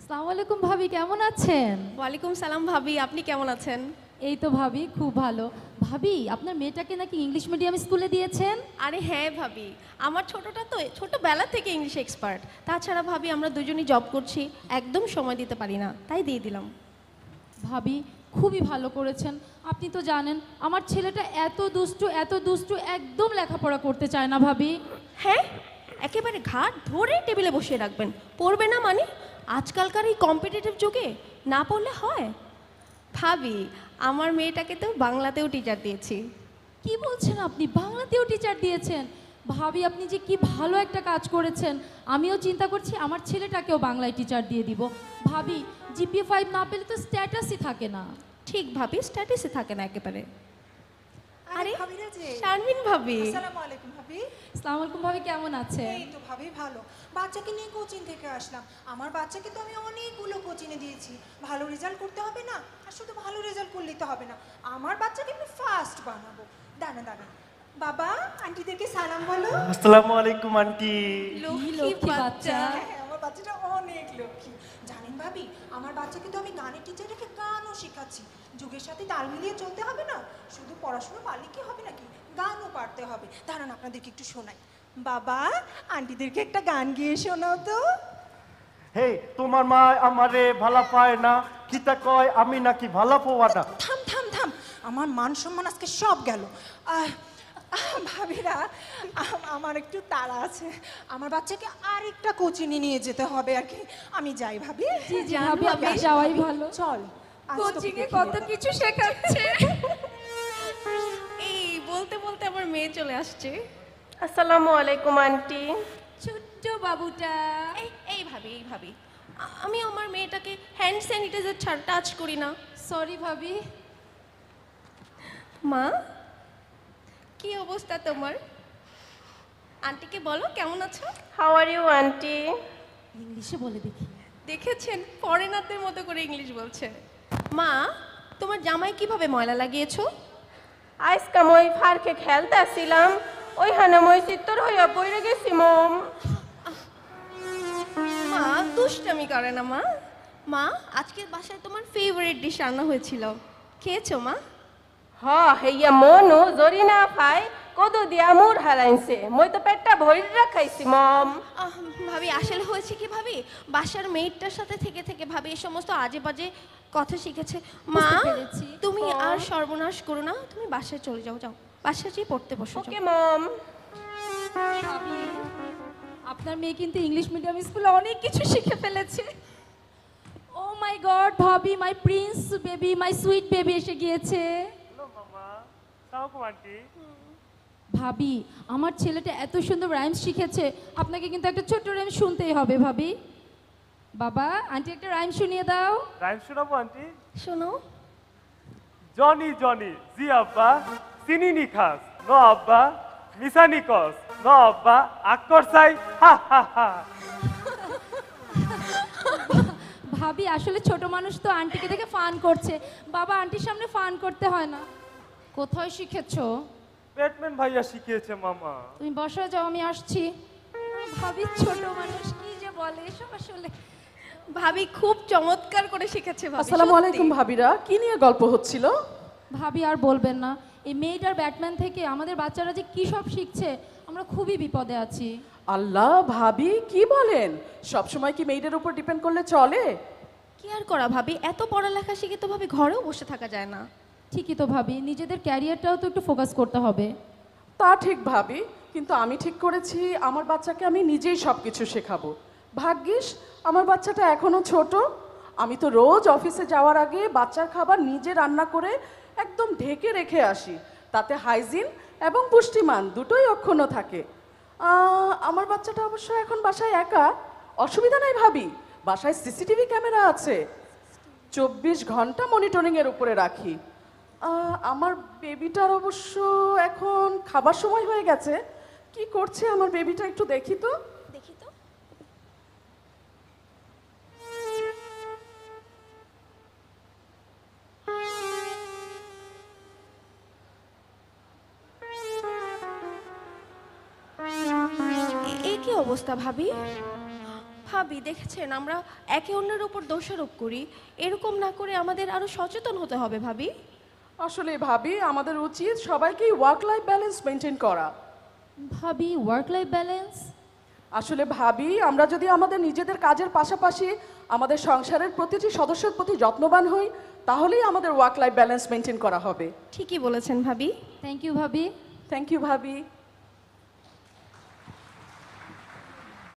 আসসালামু আলাইকুম ভাবি, কেমন আছেন? ওয়ালাইকুম সালাম ভাবি, আপনি কেমন আছেন? এই তো ভাবি, খুব ভালো। ভাবি, আপনার মেয়েটাকে নাকি ইংলিশ মিডিয়াম স্কুলে দিয়েছেন? আরে হ্যাঁ ভাবি, আমার ছোটটা তো ছোটবেলা থেকে ইংলিশ এক্সপার্ট। তাছাড়া ভাবি আমরা দুজনেই জব করছি, একদম সময় দিতে পারি না, তাই দিয়ে দিলাম। ভাবি, খুবই ভালো করেছেন। আপনি তো জানেন আমার ছেলেটা এত দুষ্টু, একদম লেখাপড়া করতে চায় না ভাবি। হ্যাঁ, একেবারে ঘাট ধরে টেবিলে বসিয়ে রাখবেন, পড়বে না মানে? আজকালকার এই কম্পিটিটিভ যুগে না পড়লে হয়? ভাবি, আমার মেয়েটাকে তো বাংলাতেও টিচার দিয়েছি। কি বলছেন আপনি? বাংলাতেও টিচার দিয়েছেন? ভাবি, আপনি যে কি ভালো একটা কাজ করেছেন। আমিও চিন্তা করছি আমার ছেলেটাকেও বাংলায় টিচার দিয়ে দিব। ভাবি, জিপিএ 5 না পেলে তো স্ট্যাটাসই থাকে না। ঠিক ভাবি, স্ট্যাটাসে থাকে না একেবারে। আরে ভাবিরা যে শারমিন ভাবি, আসসালামু আলাইকুম ভাবি। আসসালামু আলাইকুম ভাবি, কেমন আছে? এই তো ভাবি ভালো। বাচ্চাকে নিয়ে কোচিং থেকে আসলাম। আমার বাচ্চাকে তো আমি অনেকগুলো কোচিংয়ে দিয়েছি। ভালো রেজাল্ট করতে হবে না, আর শুধু ভালো রেজাল্ট করলেই তো হবে না, আমার বাচ্চাকে আমি ফার্স্ট বানাবো। দাঁড়া দাঁড়া, বাবা আন্টিদেরকে সালাম বলো। আসসালামু আলাইকুম আন্টি। লক্ষ্মী বাচ্চা। হ্যাঁ, আমার বাচ্চাটা অনেক লক্ষ্মী। জানেন ভাবি, আমার বাচ্চাকে তো আমি গানের টিচার রেখে গানও শেখাচ্ছি। যুগের সাথে তাল মিলিয়ে চলতে হবে না, শুধু পড়াশোনা পারলে কি হবে নাকি, গানও পারতে হবে। দাঁড়ান আপনাদেরকে একটু শোনাই। বাবা আন্টিদেরকে একটা গান গিয়ে শোনাও তো। হে, তোমার মা আমারে ভালা পায় না, কিতা কয় আমি নাকি ভালা পাওয়া না। থাম থাম থাম, আমার মান সম্মান আজকে সব গেল। ভাবিরা, আমার একটু তাড়া আছে, আমার বাচ্চাকে আরেকটা কোচিংয়ে নিয়ে যেতে হবে আর কি। আমি যাই ভাবি। জি জি ভাবি, আপনি যাওয়াই ভালো। চল, কোচিংয়ে কত কিছু শেখাচ্ছে। এই বলতে বলতে আমার মেয়ে চলে আসছে। আসসালামু আলাইকুম আন্টি। ছোট্ট বাবুটা। এই ভাবি, আমি আমার মেয়েটাকে হ্যান্ড স্যানিটাইজার ছাড়া টাচ করি না। সরি ভাবি। মা, কি অবস্থা তোমার? আন্টিকে বলো কেমন আছো। How are you auntie? ইংলিশে বলে দেখি। দেখেছেন, ফরেনারদের মতো করে ইংলিশ বলছে। মা, তোমার জামাই কিভাবে ময়লা লাগিয়েছো? আজকা মই ফারকে খেলতে আসছিলাম, ওইখানে মই চিত্তর হইয়া পড়ে গেছি মম। মা দুষ্টামি করে না মা। মা, আজকে বাসায় তোমার ফেভারিট ডিশ রান্না হয়েছিল, খেয়েছো মা? হ, হেইয়া মনু জরি না পাই কদু দিয়া মুর হারাইছে, মই তো পেটটা ভরি রাখাইছি মম। ভাবি, আসলে হয়েছে কি ভাবি, বাসার মেয়েটার সাথে থেকে থেকে ভাবি এই সমস্ত আজে বাজে কথা শিখেছে। মা, বুঝতে পেরেছি। তুমি আর সর্বনাশ করো না, তুমি বাসায় চলে যাও, যাও বাসায় যেয়ে পড়তে বসো। ওকে মম। ভাবি, আপনার মেয়ে কিন্তু ইংলিশ মিডিয়াম স্কুলে অনেক কিছু শিখে ফেলেছে। ও মাই গড ভাবি, my prince baby, my sweet baby এসে গিয়েছে। হ্যালো মামা, আসসালামু আন্টি। ভাবি, আমার ছেলেটা এত সুন্দর রাইমস শিখেছে, আপনাকে কিন্তু একটা ছোট্ট রাইম শুনতেই হবে ভাবি। বাবা, আন্টি একটা রাইম শুনিয়ে দাও। রাইম শোনাবো আন্টি? শোনো। জনি জনি জি আব্বা, চিনিনি খাস নো আব্বা, মিসানি কস নো আব্বা, আকর চাই হা হা হা। ভাবি, আসলে ছোট মানুষ তো আন্টিকে দেখে ফান করছে। বাবা, আন্টির সামনে ফান করতে হয় না। কোথায় শিখেছো? ব্যাটম্যান ভাইয়া শিখিয়েছে মামা। তুমি বসে যাও, আমি আসছি। ভাবি, ছোট মানুষ কি যে বলে এসব আসলে। ভাবি খুব চমৎকার করে শিখেছে ভাবি। আসসালামু সত্যি। আলাইকুম ভাবিরা, কি নিয়ে গল্প হচ্ছিল? ভাবি, আর বলবেন না, এই মেয়েটার ব্যাটম্যান থেকে আমাদের বাচ্চারা যে কি সব শিখছে, আমরা খুবই বিপদে আছি। আল্লাহ ভাবি, কি বলেন? সব সময় কি মেয়েদের উপর ডিপেন্ড করলে চলে? কি আর করা ভাবি, এত পড়ালেখা শিখে তো ভাবি ঘরেও বসে থাকা যায় না। ঠিকই তো ভাবি, নিজেদের ক্যারিয়ারটাও তো একটু ফোকাস করতে হবে। তা ঠিক ভাবি, কিন্তু আমি ঠিক করেছি আমার বাচ্চাকে আমি নিজেই সব কিছু শেখাবো। ভাগ্যিস আমার বাচ্চাটা এখনো ছোট। আমি তো রোজ অফিসে যাওয়ার আগে বাচ্চার খাবার নিজে রান্না করে একদম ঢেকে রেখে আসি, তাতে হাইজিন এবং পুষ্টিমান দুটোই অক্ষুণ্ণ থাকে। আমার বাচ্চাটা অবশ্য এখন বাসায় একা, অসুবিধা নাই ভাবি, বাসায় সিসিটিভি ক্যামেরা আছে, 24 ঘন্টা মনিটরিংয়ের উপরে রাখি। আমার বেবিটার অবশ্য এখন খাবার সময় হয়ে গেছে, কি করছে আমার বেবিটা একটু দেখি তো। দেখি তো। এই কি অবস্থা ভাবি? ভাবি দেখেছেন আমরা একে অন্যের উপর দোষারোপ করি, এরকম না করে আমাদের আরো সচেতন হতে হবে ভাবি। আসলে ভাবি আমাদের উচিত সবাইকেই ওয়ার্ক লাইফ ব্যালেন্স মেনটেন করা। ভাবি ওয়ার্ক লাইফ ব্যালেন্স? আসলে ভাবি আমরা যদি আমাদের নিজেদের কাজের পাশাপাশি আমাদের সংসারের প্রতিটি সদস্যের প্রতি যত্নবান হই, তাহলেই আমাদের ওয়ার্ক লাইফ ব্যালেন্স মেনটেন করা হবে। ঠিকই বলেছেন ভাবি। থ্যাংক ইউ ভাবি। থ্যাংক ইউ ভাবি।